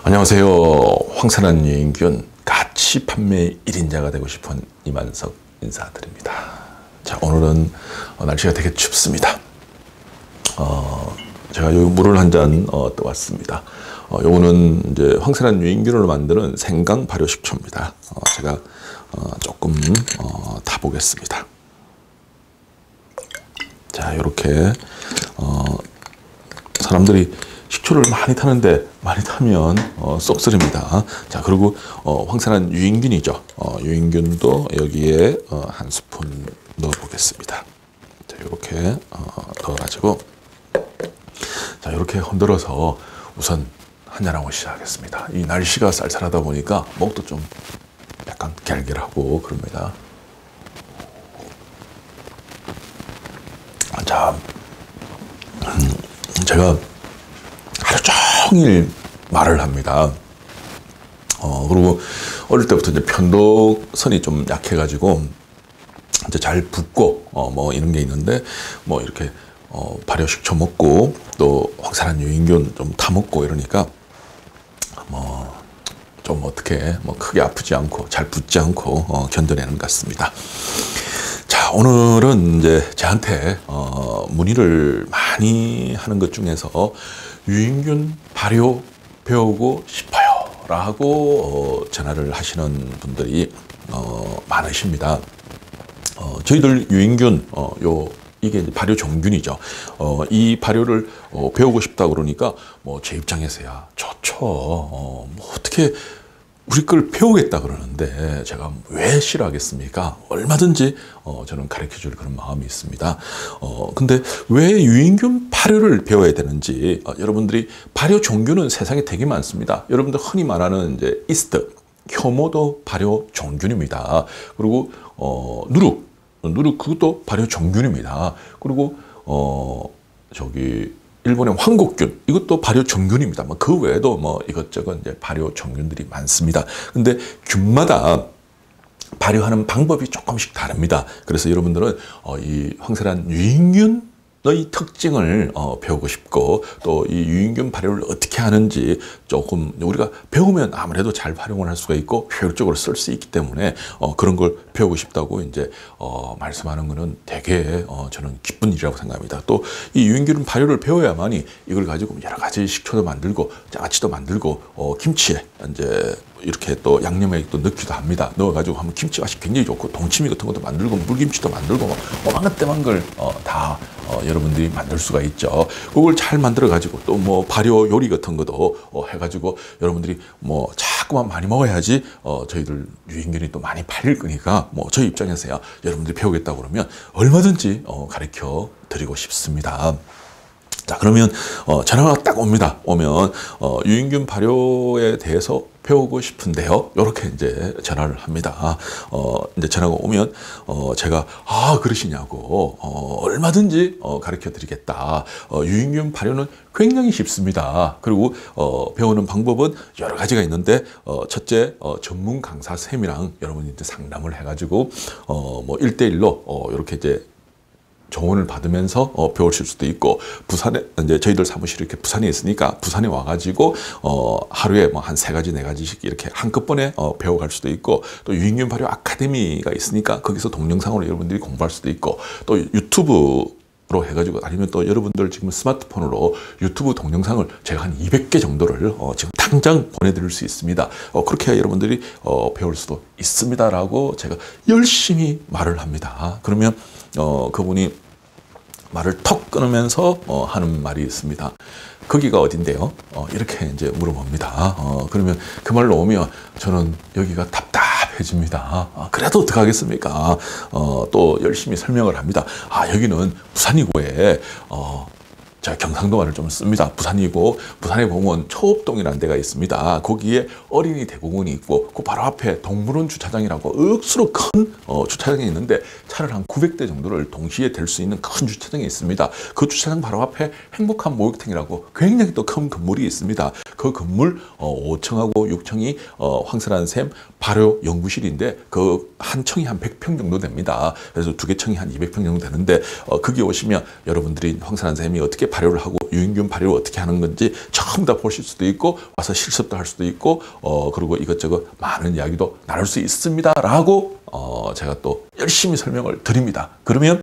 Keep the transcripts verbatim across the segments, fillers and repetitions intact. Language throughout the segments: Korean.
안녕하세요. 황산한 유인균 가치 판매 일 인자가 되고 싶은 이만석 인사드립니다. 자, 오늘은 날씨가 되게 춥습니다. 어, 제가 여기 물을 한 잔 어, 떠왔습니다. 어, 요거는 이제 황산한 유인균으로 만드는 생강 발효 식초입니다. 어, 제가 어, 조금 어, 타보겠습니다. 자, 이렇게 어, 사람들이 식초를 많이 타는데 많이 타면 어, 쏙쓰립니다. 자, 그리고 어, 황산한 유인균이죠. 어, 유인균도 여기에 어, 한 스푼 넣어 보겠습니다. 자, 이렇게 어, 넣어가지고 자, 이렇게 흔들어서 우선 한잔하고 시작하겠습니다. 이 날씨가 쌀쌀하다 보니까 목도 좀 약간 갤갤하고 그럽니다. 자, 음, 제가 하루 종일 말을 합니다. 어, 그리고 어릴 때부터 이제 편도선이 좀 약해가지고 이제 잘 붓고 어, 뭐 이런 게 있는데 뭐 이렇게 어, 발효식초 먹고 또 황산한 유인균 좀 타먹고 이러니까 뭐 좀 어떻게 뭐 크게 아프지 않고 잘 붓지 않고 어, 견뎌내는 것 같습니다. 자, 오늘은 이제 저한테 어, 문의를 많이 하는 것 중에서 유인균 발효 배우고 싶어요 라고 어, 전화를 하시는 분들이 어, 많으십니다. 어, 저희들 유인균 어, 요 이게 이제 발효 종균이죠. 어, 이 발효를 어, 배우고 싶다 그러니까 뭐 제 입장에서야 좋죠. 어, 뭐 어떻게 우리 걸 배우겠다 그러는데 제가 왜 싫어하겠습니까? 얼마든지 어, 저는 가르쳐 줄 그런 마음이 있습니다. 어, 근데 왜 유인균 발효를 배워야 되는지 어, 여러분들이 발효 종균은 세상에 되게 많습니다. 여러분들 흔히 말하는 이제 이스트, 효모도 발효 종균입니다. 그리고 어, 누룩, 누룩 그것도 발효 종균입니다. 그리고 어, 저기 일본의 황곡균 이것도 발효 종균입니다. 뭐 그 외에도 뭐 이것저것 이제 발효 종균들이 많습니다. 근데 균마다 발효하는 방법이 조금씩 다릅니다. 그래서 여러분들은 어, 이 황산한 유인균의 특징을 어, 배우고 싶고 또 이 유인균 발효를 어떻게 하는지 조금 우리가 배우면 아무래도 잘 활용을 할 수가 있고 효율적으로 쓸 수 있기 때문에 어, 그런 걸 배우고 싶다고 이제 어, 말씀하는 거는 되게 어, 저는 기쁜 일이라고 생각합니다. 또 이 유인균 발효를 배워야만이 이걸 가지고 여러 가지 식초도 만들고 장아찌도 만들고 어, 김치에 이제 이렇게 또 양념에 또 넣기도 합니다. 넣어가지고 하면 김치 맛이 굉장히 좋고 동치미 같은 것도 만들고 물김치도 만들고 뭐 오만한 걸 어, 다 어, 여러분들이 만들 수가 있죠. 그걸 잘 만들어 가지고 또 뭐 발효 요리 같은 것도 어, 해가지고 여러분들이 뭐 자꾸만 많이 먹어야지 어, 저희들 유인균이 또 많이 팔릴 거니까 뭐 저희 입장에서야 여러분들이 배우겠다고 그러면 얼마든지 어, 가르쳐 드리고 싶습니다. 자, 그러면 어, 전화가 딱 옵니다. 오면 어, 유인균 발효에 대해서 배우고 싶은데요. 이렇게 이제 전화를 합니다. 어, 이제 전화가 오면 어, 제가 아 그러시냐고 어, 얼마든지 어, 가르쳐 드리겠다. 어, 유인균 발효는 굉장히 쉽습니다. 그리고 어, 배우는 방법은 여러 가지가 있는데 어, 첫째 어, 전문 강사 쌤이랑 여러분이 이제 상담을 해가지고 어, 뭐 일 대일로 어, 이렇게 이제 조언을 받으면서 어, 배우실 수도 있고 부산에 이제 저희들 사무실이 이렇게 부산에 있으니까 부산에 와가지고 어, 하루에 뭐 한 세 가지 네 가지씩 이렇게 한꺼번에 어, 배워갈 수도 있고 또 유인균 발효 아카데미가 있으니까 거기서 동영상으로 여러분들이 공부할 수도 있고 또 유튜브 로 해가지고 아니면 또 여러분들 지금 스마트폰으로 유튜브 동영상을 제가 한 이백 개 정도를 어, 지금 당장 보내드릴 수 있습니다. 어, 그렇게 해야 여러분들이 어, 배울 수도 있습니다라고 제가 열심히 말을 합니다. 그러면 어, 그분이 말을 턱 끊으면서 어, 하는 말이 있습니다. 거기가 어딘데요? 어, 이렇게 이제 물어봅니다. 어, 그러면 그 말로 오면 저는 여기가 답답해집니다. 어, 그래도 어떡하겠습니까? 어, 또 열심히 설명을 합니다. 아, 여기는 부산이고에 어, 제가 경상도 말을 좀 씁니다. 부산이고 부산에 보면 초읍동이라는 데가 있습니다. 거기에 어린이 대공원이 있고 그 바로 앞에 동물원 주차장이라고 억수로 큰 어, 주차장이 있는데 차를 한 구백 대 정도를 동시에 댈 수 있는 큰 주차장이 있습니다. 그 주차장 바로 앞에 행복한 목욕탕이라고 굉장히 또 큰 건물이 있습니다. 그 건물 어, 오 층하고 육 층이 어, 황산한 샘 발효 연구실인데 그 한 층이 한 백 평 정도 됩니다. 그래서 두 개 층이 한 이백 평 정도 되는데 어, 거기 오시면 여러분들이 황산한 샘이 어떻게 발효를 하고 유인균 발효를 어떻게 하는 건지 전부 다 보실 수도 있고 와서 실습도 할 수도 있고 어 그리고 이것저것 많은 이야기도 나눌 수 있습니다라고 어 제가 또 열심히 설명을 드립니다. 그러면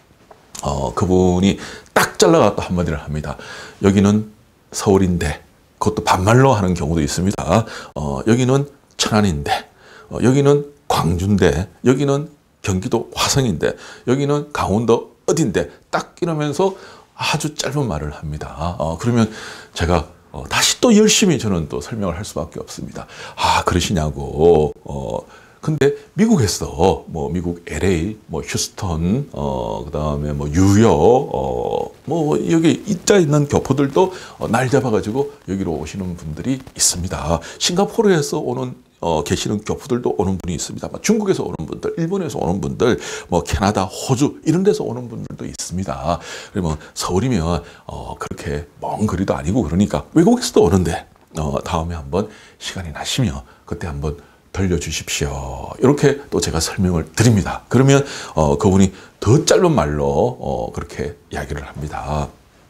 어 그분이 딱 잘라갖고 한마디를 합니다. 여기는 서울인데 그것도 반말로 하는 경우도 있습니다. 어 여기는 천안인데 어 여기는 광주인데 여기는 경기도 화성인데 여기는 강원도 어딘데 딱 이러면서 아주 짧은 말을 합니다. 어, 그러면 제가 어, 다시 또 열심히 저는 또 설명을 할 수밖에 없습니다. 아 그러시냐고. 어, 근데 미국에서 뭐 미국 엘에이, 뭐 휴스턴, 어, 그다음에 뭐 뉴욕, 어, 뭐 여기 입자 있는 교포들도 어, 날 잡아가지고 여기로 오시는 분들이 있습니다. 싱가포르에서 오는 어, 계시는 교포들도 오는 분이 있습니다. 중국에서 오는 분들, 일본에서 오는 분들, 뭐 캐나다, 호주 이런 데서 오는 분들도 있습니다. 그러면 서울이면 어, 그렇게 먼 거리도 아니고 그러니까 외국에서도 오는데 어, 다음에 한번 시간이 나시면 그때 한번 들려주십시오. 이렇게 또 제가 설명을 드립니다. 그러면 어, 그분이 더 짧은 말로 어, 그렇게 이야기를 합니다.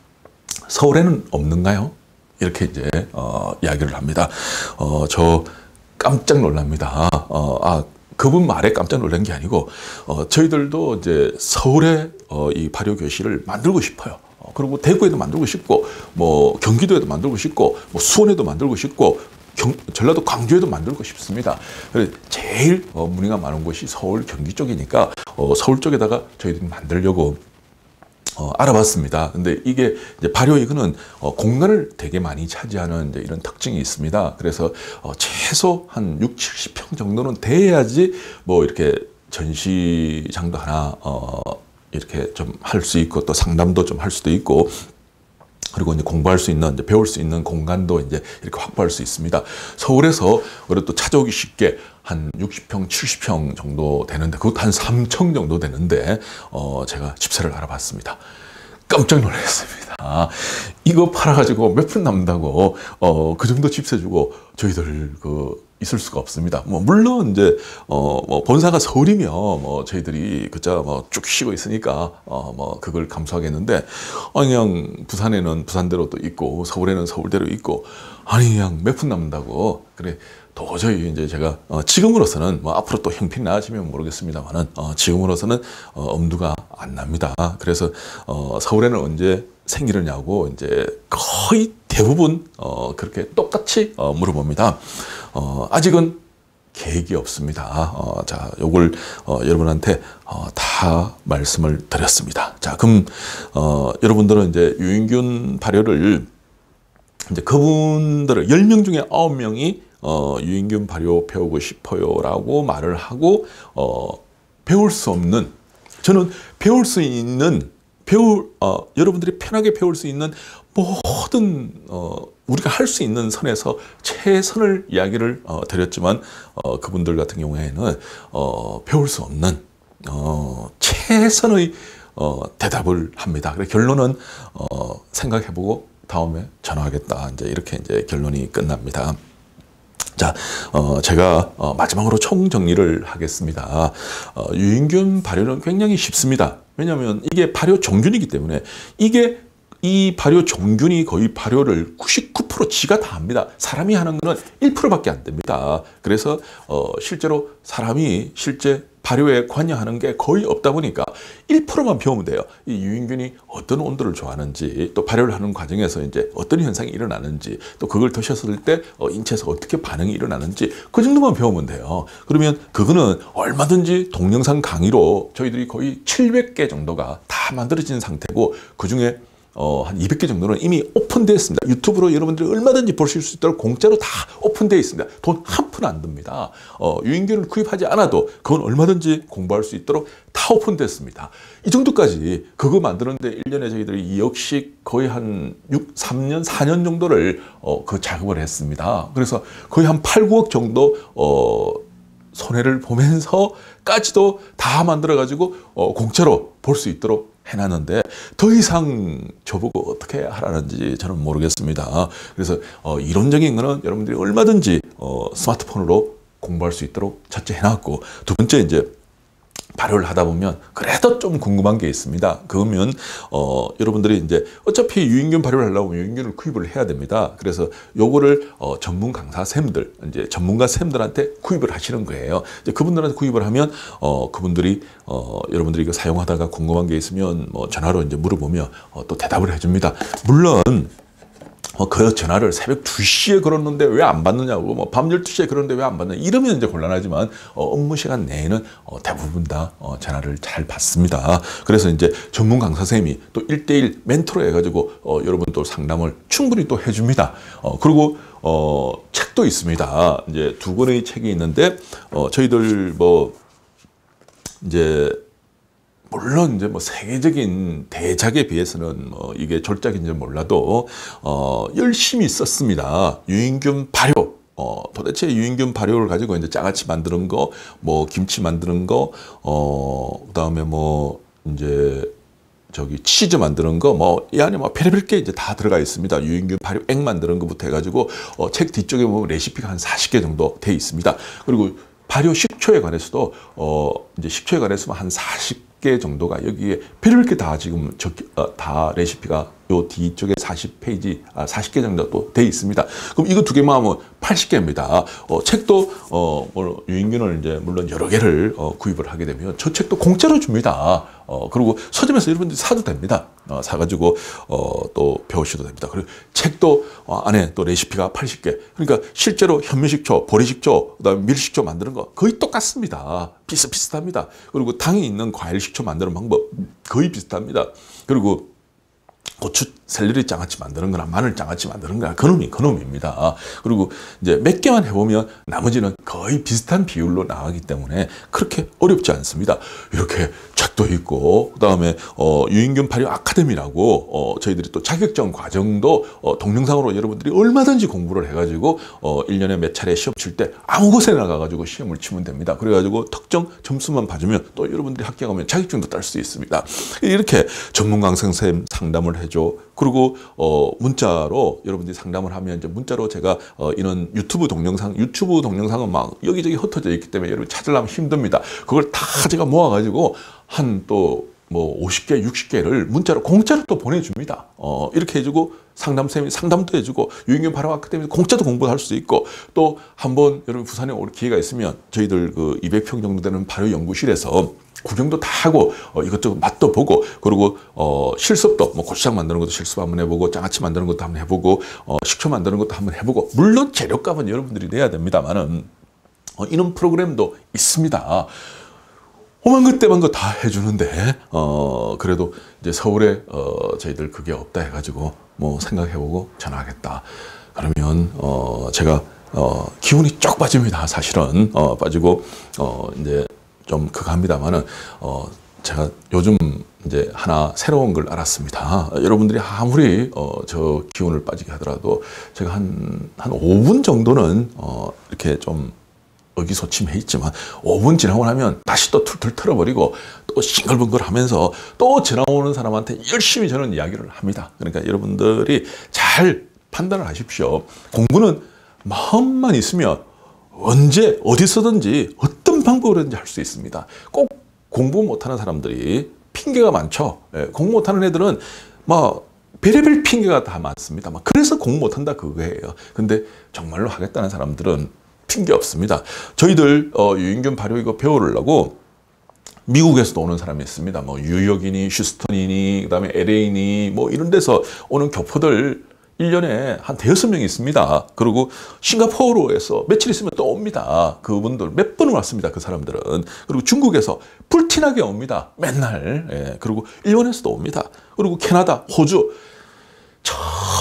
서울에는 없는가요? 이렇게 이제 어, 이야기를 합니다. 어, 저 깜짝 놀랍니다. 어, 아, 그분 말에 깜짝 놀란 게 아니고, 어, 저희들도 이제 서울에 어, 이 발효 교실을 만들고 싶어요. 어, 그리고 대구에도 만들고 싶고, 뭐 경기도에도 만들고 싶고, 뭐 수원에도 만들고 싶고, 경, 전라도 광주에도 만들고 싶습니다. 그래서 제일 어, 문의가 많은 곳이 서울 경기 쪽이니까 어, 서울 쪽에다가 저희들이 만들려고 어, 알아봤습니다. 근데 이게 이제 발효 이거는 어, 공간을 되게 많이 차지하는 이제 이런 특징이 있습니다. 그래서 어, 최소 한 육십, 칠십 평 정도는 돼야지 뭐 이렇게 전시장도 하나 어, 이렇게 좀 할 수 있고 또 상담도 좀 할 수도 있고 그리고 이제 공부할 수 있는, 이제 배울 수 있는 공간도 이제 이렇게 확보할 수 있습니다. 서울에서 그래도 또 찾아오기 쉽게 한 육십 평, 칠십 평 정도 되는데, 그것도 한 삼 층 정도 되는데, 어, 제가 집세를 알아봤습니다. 깜짝 놀랐습니다. 아, 이거 팔아가지고 몇 푼 남는다고, 어, 그 정도 집세 주고 저희들 그, 있을 수가 없습니다. 뭐, 물론, 이제, 어, 뭐, 본사가 서울이면, 뭐, 저희들이, 그자, 뭐, 쭉 쉬고 있으니까, 어, 뭐, 그걸 감수하겠는데, 어, 그냥, 부산에는 부산대로 또 있고, 서울에는 서울대로 있고, 아니, 그냥 몇 푼 남는다고. 그래, 도저히 이제 제가, 어, 지금으로서는, 뭐, 앞으로 또 형편 나아지면 모르겠습니다만은, 어, 지금으로서는, 어, 엄두가 안 납니다. 그래서, 어, 서울에는 언제 생기느냐고, 이제, 거의 대부분, 어, 그렇게 똑같이, 어, 물어봅니다. 어, 아직은 계획이 없습니다. 어, 자, 요걸, 어, 여러분한테, 어, 다 말씀을 드렸습니다. 자, 그럼, 어, 여러분들은 이제 유인균 발효를, 이제 그분들을 열 명 중에 아홉 명이, 어, 유인균 발효 배우고 싶어요라고 말을 하고, 어, 배울 수 없는, 저는 배울 수 있는, 배울, 어, 여러분들이 편하게 배울 수 있는 모든, 어, 우리가 할 수 있는 선에서 최선을 이야기를 어, 드렸지만 어, 그분들 같은 경우에는 어, 배울 수 없는 어, 최선의 어, 대답을 합니다. 그래서 결론은 어, 생각해보고 다음에 전화하겠다. 이제 이렇게 이제 결론이 끝납니다. 자, 어, 제가 어, 마지막으로 총정리를 하겠습니다. 어, 유인균 발효는 굉장히 쉽습니다. 왜냐하면 이게 발효 종균이기 때문에 이게 이 발효 종균이 거의 발효를 구십구 퍼센트 지가 다 합니다. 사람이 하는 거는 일 퍼센트밖에 안 됩니다. 그래서 어, 실제로 사람이 실제 발효에 관여하는 게 거의 없다 보니까 일 퍼센트만 배우면 돼요. 이 유인균이 어떤 온도를 좋아하는지, 또 발효를 하는 과정에서 이제 어떤 현상이 일어나는지, 또 그걸 드셨을 때 어, 인체에서 어떻게 반응이 일어나는지 그 정도만 배우면 돼요. 그러면 그거는 얼마든지 동영상 강의로 저희들이 거의 칠백 개 정도가 다 만들어진 상태고, 그 중에 어, 한 이백 개 정도는 이미 오픈되어 있습니다. 유튜브로 여러분들이 얼마든지 보실 수 있도록 공짜로 다 오픈되어 있습니다. 돈 한 푼 안 듭니다. 어, 유인균을 구입하지 않아도 그건 얼마든지 공부할 수 있도록 다 오픈됐습니다. 이 정도까지 그거 만드는데 일 년에 저희들이 이억씩 거의 한 육, 삼 년, 사 년 정도를 어, 그 작업을 했습니다. 그래서 거의 한 팔, 구억 정도 어, 손해를 보면서까지도 다 만들어가지고 어, 공짜로 볼 수 있도록 해놨는데 더 이상 저보고 어떻게 하라는지 저는 모르겠습니다. 그래서 어, 이론적인 거는 여러분들이 얼마든지 어, 스마트폰으로 공부할 수 있도록 첫째 해놨고, 두 번째 이제 발효를 하다 보면 그래도 좀 궁금한 게 있습니다. 그러면 어, 여러분들이 이제 어차피 유인균 발효를 하려고 하면 유인균을 구입을 해야 됩니다. 그래서 요거를 어, 전문 강사 쌤들, 이제 전문가 쌤들한테 구입을 하시는 거예요. 이제 그분들한테 구입을 하면 어, 그분들이 어, 여러분들이 이거 사용하다가 궁금한 게 있으면 뭐 전화로 이제 물어보면 어, 또 대답을 해줍니다. 물론 어, 그 전화를 새벽 두 시에 걸었는데 왜 안 받느냐고, 뭐 밤 열두 시에 걸었는데 왜 안 받느냐, 이러면 이제 곤란하지만, 어, 업무 시간 내에는 어, 대부분 다 어, 전화를 잘 받습니다. 그래서 이제 전문 강사 선생님이 또 일 대일 멘토로 해가지고, 어, 여러분 또 상담을 충분히 또 해줍니다. 어, 그리고, 어, 책도 있습니다. 이제 두 권의 책이 있는데, 어, 저희들 뭐, 이제, 물론 이제 뭐 세계적인 대작에 비해서는 뭐 이게 졸작인지 몰라도 어 열심히 썼습니다. 유인균 발효. 어 도대체 유인균 발효를 가지고 이제 장아찌 만드는 거, 뭐 김치 만드는 거, 어 그다음에 뭐 이제 저기 치즈 만드는 거, 뭐 이 안에 뭐 별의별 게 이제 다 들어가 있습니다. 유인균 발효 액 만드는 것부터 해가지고 어, 책 뒤쪽에 보면 레시피가 한 사십 개 정도 돼 있습니다. 그리고 발효 식초에 관해서도 어 이제 식초에 관해서 한 사십 개 정도가 여기에 별별 게 다 지금 적, 어, 다 레시피가 요 뒤쪽에 사십 페이지, 아, 사십 개 정도 또 돼 있습니다. 그럼 이거 두 개만 하면 팔십 개입니다. 어, 책도, 어, 뭐, 유인균을 이제 물론 여러 개를 어, 구입을 하게 되면 저 책도 공짜로 줍니다. 어, 그리고 서점에서 여러분들이 사도 됩니다. 어, 사가지고, 어, 또 배우셔도 됩니다. 그리고 책도 어, 안에 또 레시피가 팔십 개. 그러니까 실제로 현미식초, 보리식초, 그 다음에 밀식초 만드는 거 거의 똑같습니다. 비슷비슷합니다. 그리고 당이 있는 과일 식초 만드는 방법 거의 비슷합니다. 그리고 고추, 샐러리 장아찌 만드는 거나 마늘 장아찌 만드는 거나 그놈이 그놈입니다. 그리고 이제 몇 개만 해보면 나머지는 거의 비슷한 비율로 나가기 때문에 그렇게 어렵지 않습니다. 이렇게 책도 있고, 그 다음에 어, 유인균 발효 아카데미라고 어, 저희들이 또 자격증 과정도 어, 동영상으로 여러분들이 얼마든지 공부를 해가지고 어, 일 년에 몇 차례 시험 칠 때 아무 곳에 나가가지고 시험을 치면 됩니다. 그래가지고 특정 점수만 봐주면 또 여러분들이 합격하면 자격증도 딸 수 있습니다. 이렇게 전문 강사 선생님 상담을 해줘. 그리고 어 문자로 여러분들이 상담을 하면 이제 문자로 제가 어 이런 유튜브 동영상 유튜브 동영상은 막 여기저기 흩어져 있기 때문에 여러분 찾으려면 힘듭니다. 그걸 다 제가 모아가지고 한 또 뭐 오십 개, 육십 개를 문자로 공짜로 또 보내줍니다. 어 이렇게 해주고 상담쌤이 상담도 해주고 유인균 발효 아카데미 공짜도 공부할 수 있고, 또 한번 여러분 부산에 올 기회가 있으면 저희들 그 이백 평 정도 되는 발효 연구실에서 구경도 다 하고 어, 이것저것 맛도 보고, 그리고 어, 실습도 뭐 고추장 만드는 것도 실습 한번 해보고, 장아찌 만드는 것도 한번 해보고, 어, 식초 만드는 것도 한번 해보고, 물론 재료값은 여러분들이 내야 됩니다만은 어, 이런 프로그램도 있습니다. 오만 것 때만 거 다 해주는데 어 그래도 이제 서울에 어 저희들 그게 없다 해가지고 뭐 생각해보고 전화하겠다. 그러면 어 제가 어 기운이 쭉 빠집니다. 사실은 어 빠지고 어 이제 좀 그거 합니다만은 어 제가 요즘 이제 하나 새로운 걸 알았습니다. 여러분들이 아무리 어 저 기운을 빠지게 하더라도 제가 한 한 오 분 정도는 어 이렇게 좀 의기소침해 있지만 오 분 지나고 나면 다시 또 툴툴 털어버리고 또 싱글벙글 하면서 또 전화 오는 사람한테 열심히 저는 이야기를 합니다. 그러니까 여러분들이 잘 판단을 하십시오. 공부는 마음만 있으면 언제 어디서든지 어떤 방법으로든지 할 수 있습니다. 꼭 공부 못하는 사람들이 핑계가 많죠. 예, 공부 못하는 애들은 뭐 별의별 핑계가 다 많습니다. 막 그래서 공부 못한다 그거예요. 근데 정말로 하겠다는 사람들은 핑계 없습니다. 저희들 어, 유인균 발효 이거 배우려고 미국에서도 오는 사람이 있습니다. 뭐 뉴욕이니 휴스턴이니 그다음에 엘에이니 뭐 이런 데서 오는 교포들 일 년에 한 대여섯 명이 있습니다. 그리고 싱가포르에서 며칠 있으면 또 옵니다. 그분들 몇 번을 왔습니다. 그 사람들은. 그리고 중국에서 불티나게 옵니다. 맨날. 예. 그리고 일본에서도 옵니다. 그리고 캐나다, 호주 저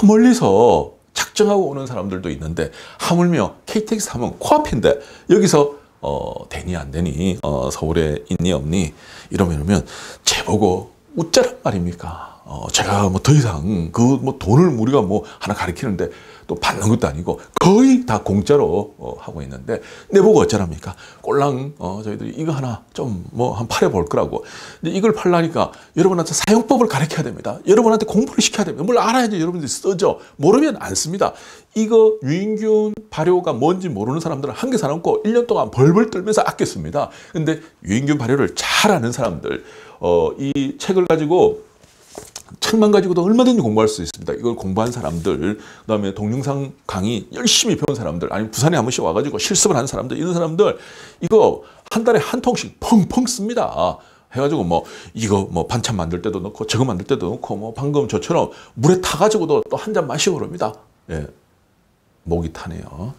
멀리서 작정하고 오는 사람들도 있는데, 하물며 케이티엑스 하면 코앞인데 여기서 어, 되니 안 되니 어, 서울에 있니 없니 이러면 제보고 웃자란 말입니까? 어, 제가 뭐 더 이상 그 뭐 돈을 우리가 뭐 하나 가르치는데 또 받는 것도 아니고 거의 다 공짜로 어, 하고 있는데 내보고 어쩌랍니까? 꼴랑 어, 저희들이 이거 하나 좀 뭐 한 팔아 볼 거라고. 이제 이걸 팔라니까 여러분한테 사용법을 가르쳐야 됩니다. 여러분한테 공부를 시켜야 됩니다. 뭘 알아야지 여러분들이 쓰죠. 모르면 안 씁니다. 이거 유인균 발효가 뭔지 모르는 사람들은 한 개 사놓고 일 년 동안 벌벌 떨면서 아꼈습니다. 근데 유인균 발효를 잘 아는 사람들, 어, 이 책을 가지고 책만 가지고도 얼마든지 공부할 수 있습니다. 이걸 공부한 사람들, 그다음에 동영상 강의 열심히 배운 사람들, 아니면 부산에 한 번씩 와가지고 실습을 하는 사람들, 이런 사람들 이거 한 달에 한 통씩 펑펑 씁니다. 해가지고 뭐 이거 뭐 반찬 만들 때도 넣고 저거 만들 때도 넣고 뭐 방금 저처럼 물에 타가지고도 또 한 잔 마시고 그럽니다. 예, 목이 타네요.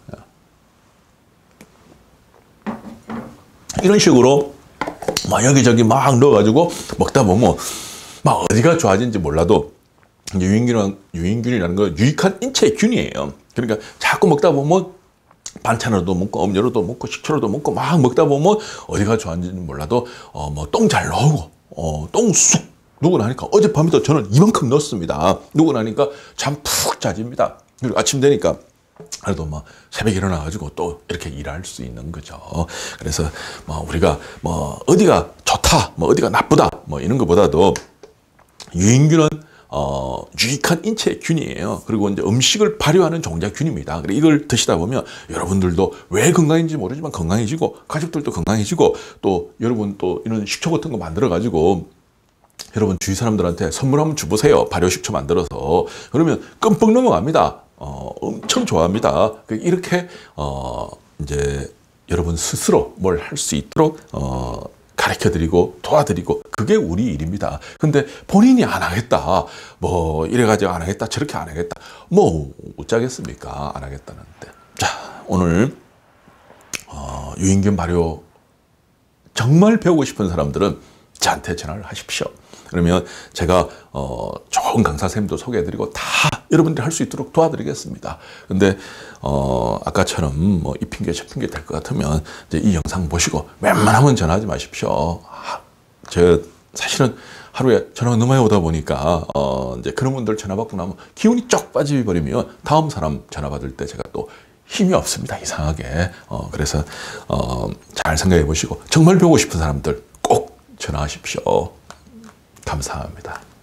예. 이런 식으로 막 여기저기 막 넣어가지고 먹다 보면 막 어디가 좋아지는지 몰라도 유인균이라는, 유인균이라는 건 유익한 인체의 균이에요. 그러니까 자꾸 먹다 보면 반찬으로도 먹고 음료로도 먹고 식초로도 먹고 막 먹다 보면 어디가 좋아지는지 몰라도 어 뭐 똥 잘 나오고 어 똥 쑥 누구 나니까 어젯밤에도 저는 이만큼 넣었습니다. 누구 나니까 잠 푹 자집니다. 그리고 아침 되니까 그래도 뭐 새벽에 일어나가지고 또 이렇게 일할 수 있는 거죠. 그래서 뭐 우리가 뭐 어디가 좋다, 뭐 어디가 나쁘다, 뭐 이런 것보다도 유인균은 어, 유익한 인체의 균이에요. 그리고 이제 음식을 발효하는 종자균입니다. 그래 이걸 드시다 보면 여러분들도 왜 건강인지 모르지만 건강해지고 가족들도 건강해지고 또 여러분 또 이런 식초 같은 거 만들어 가지고 여러분 주위 사람들한테 선물 한번 주보세요. 발효식초 만들어서. 그러면 끔뻑 넘어갑니다. 어, 엄청 좋아합니다. 이렇게 어, 이제 여러분 스스로 뭘 할 수 있도록 어, 가르쳐드리고 도와드리고 그게 우리 일입니다. 근데 본인이 안 하겠다, 뭐 이래가지고 안 하겠다, 저렇게 안 하겠다, 뭐 어쩌겠습니까? 안 하겠다는데. 자, 오늘 어, 유인균 발효 정말 배우고 싶은 사람들은 저한테 전화를 하십시오. 그러면 제가 어, 좋은 강사 선생님도 소개해드리고 다 여러분들이 할 수 있도록 도와드리겠습니다. 근데 어, 아까처럼 뭐 이 핑계 저 핑계 될 것 같으면 이제 이 영상 보시고 웬만하면 전화하지 마십시오. 아, 제가 사실은 하루에 전화가 너무 많이 오다 보니까 어, 이제 그런 분들 전화 받고 나면 기운이 쫙 빠져버리면 다음 사람 전화 받을 때 제가 또 힘이 없습니다. 이상하게. 어, 그래서 어, 잘 생각해 보시고 정말 배우고 싶은 사람들 꼭 전화하십시오. 감사합니다.